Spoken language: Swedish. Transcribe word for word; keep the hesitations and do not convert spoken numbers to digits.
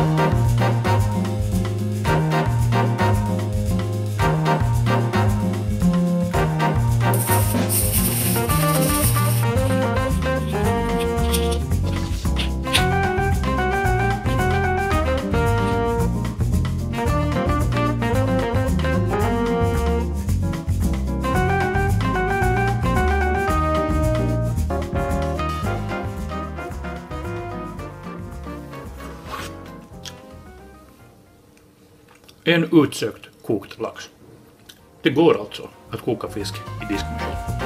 En utsökt kokt lax. Det går alltså att koka fisk i diskmaskin.